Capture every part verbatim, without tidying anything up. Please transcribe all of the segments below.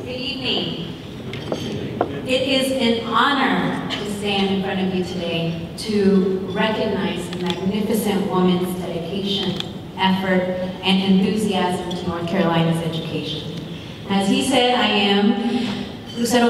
Good evening. It is an honor to stand in front of you today to recognize the magnificent woman's dedication, effort, and enthusiasm to North Carolina's education. As he said, I am Lucero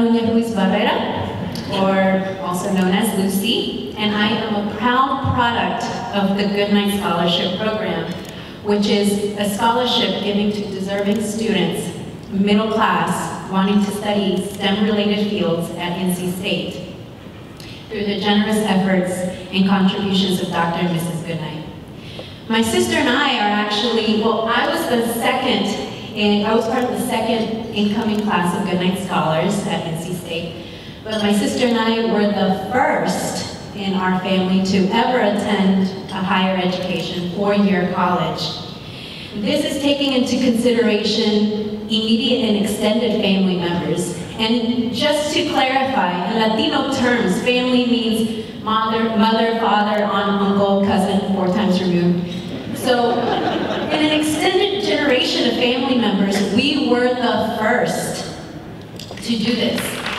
or also known as Lucy, and I am a proud product of the Goodnight Scholarship Program, which is a scholarship given to deserving students, middle class, wanting to study STEM-related fields at N C State, through the generous efforts and contributions of Doctor and Missus Goodnight. My sister and I are actually, well, I was the second, and I was part of the second incoming class of Goodnight Scholars at N C State, but my sister and I were the first in our family to ever attend a higher education, four-year college. This is taking into consideration immediate and extended family members. And just to clarify, in Latino terms, family means mother, mother, father, aunt, uncle, cousin, four times removed. So, in an extended generation of family members, we were the first to do this.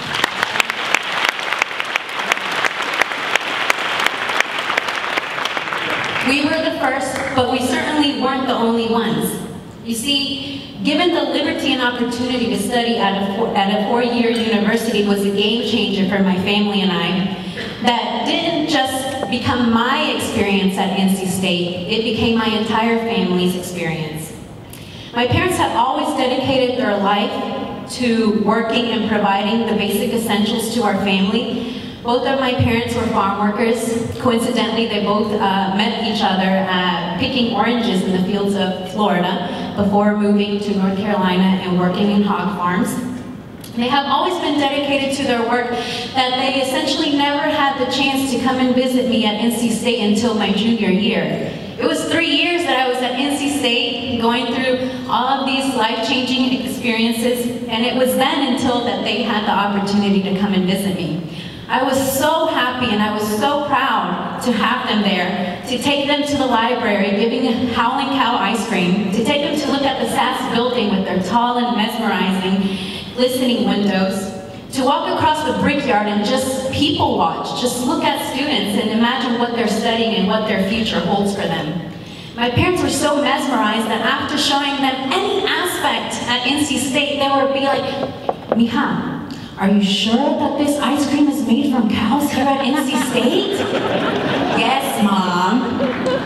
We were the first, but we certainly weren't the only ones. You see, given the liberty and opportunity to study at a, four, at a four-year university was a game changer for my family and I, that didn't just become my experience at N C State, it became my entire family's experience. My parents have always dedicated their life to working and providing the basic essentials to our family. Both of my parents were farm workers. Coincidentally, they both uh, met each other uh, picking oranges in the fields of Florida before moving to North Carolina and working in hog farms. They have always been dedicated to their work that they essentially never had the chance to come and visit me at N C State until my junior year. It was three years that I was at N C State going through all of these life-changing experiences, and it was then until that they had the opportunity to come and visit me. I was so happy and I was so proud to have them there, to take them to the library, giving Howling Cow ice cream, to take them to look at the S A S building with their tall and mesmerizing, glistening windows, to walk across the brickyard and just people watch, just look at students and imagine what they're studying and what their future holds for them. My parents were so mesmerized that after showing them any aspect at N C State, they would be like, "Mija, are you sure that this ice cream is made from cows here at N C State?" "Yes, Mom."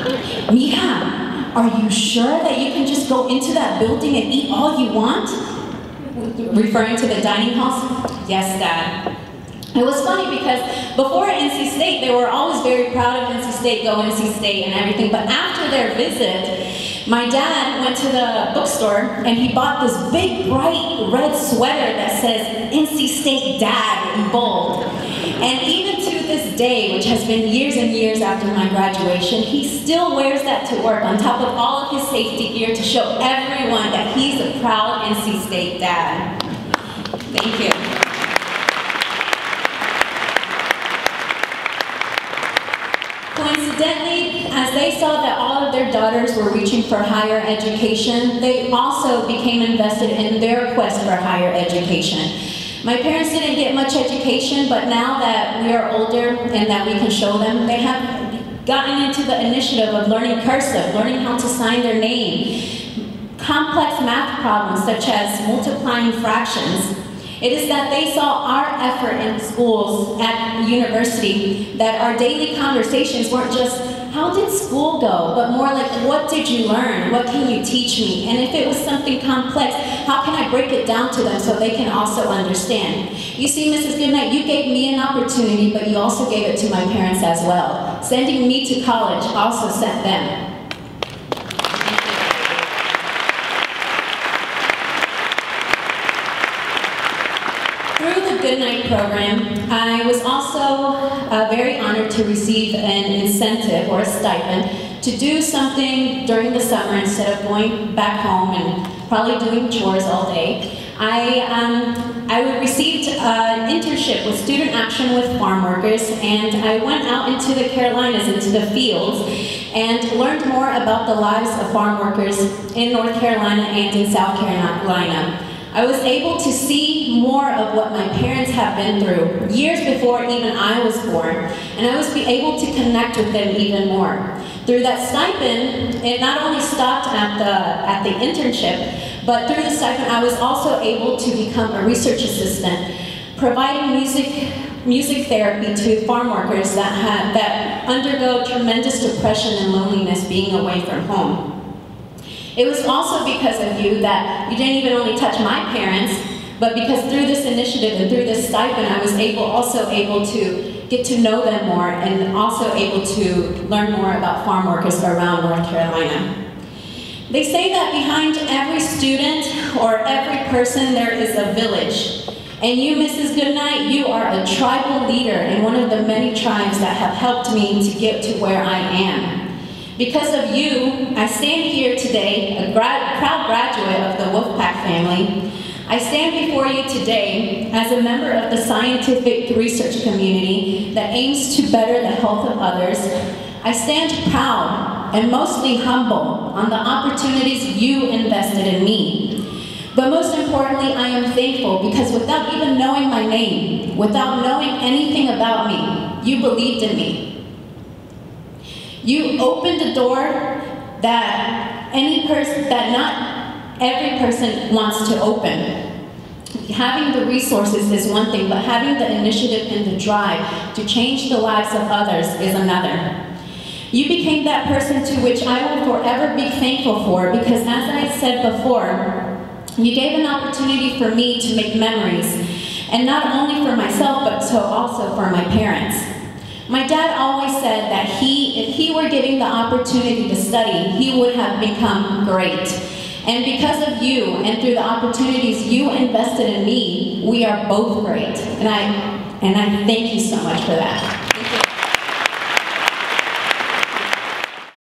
"Mija, are you sure that you can just go into that building and eat all you want?" Referring to the dining halls. "Yes, Dad." It was funny because before N C State, they were always very proud of N C State, go N C State and everything, but after their visit, my dad went to the bookstore and he bought this big bright red sweater that says N C State Dad in bold. And even to this day, which has been years and years after my graduation, he still wears that to work on top of all of his safety gear to show everyone that he's a proud N C State dad. Thank you. Coincidentally, as they saw that all of their daughters were reaching for higher education, they also became invested in their quest for higher education. My parents didn't get much education, but now that we are older and that we can show them, they have gotten into the initiative of learning cursive, learning how to sign their name, complex math problems such as multiplying fractions. It is that they saw our effort in schools at university, that our daily conversations weren't just, how did school go? But more like, what did you learn? What can you teach me? And if it was something complex, how can I break it down to them so they can also understand? You see, Missus Goodnight, you gave me an opportunity, but you also gave it to my parents as well. Sending me to college also sent them. Goodnight program, I was also uh, very honored to receive an incentive or a stipend to do something during the summer instead of going back home and probably doing chores all day. I, um, I received an internship with Student Action with farm workers, and I went out into the Carolinas, into the fields, and learned more about the lives of farm workers in North Carolina and in South Carolina. I was able to see more of what my parents have been through, years before even I was born, and I was able to connect with them even more. Through that stipend, it not only stopped at the, at the internship, but through the stipend I was also able to become a research assistant, providing music, music therapy to farm workers that, had, that undergo tremendous depression and loneliness being away from home. It was also because of you that you didn't even only touch my parents, but because through this initiative and through this stipend, I was able, also able to get to know them more and also able to learn more about farm workers around North Carolina. They say that behind every student or every person there is a village. And you, Missus Goodnight, you are a tribal leader in one of the many tribes that have helped me to get to where I am. Because of you, I stand here today, a grad, proud graduate of the Wolfpack family. I stand before you today as a member of the scientific research community that aims to better the health of others. I stand proud and mostly humble on the opportunities you invested in me. But most importantly, I am thankful because without even knowing my name, without knowing anything about me, you believed in me. You opened a door that any person, that not every person wants to open. Having the resources is one thing, but having the initiative and the drive to change the lives of others is another. You became that person to which I will forever be thankful for because, as I said before, you gave an opportunity for me to make memories, and not only for myself, but so also for my parents. My dad always said that he, if he were given the opportunity to study, he would have become great. And because of you, and through the opportunities you invested in me, we are both great. And I, and I thank you so much for that.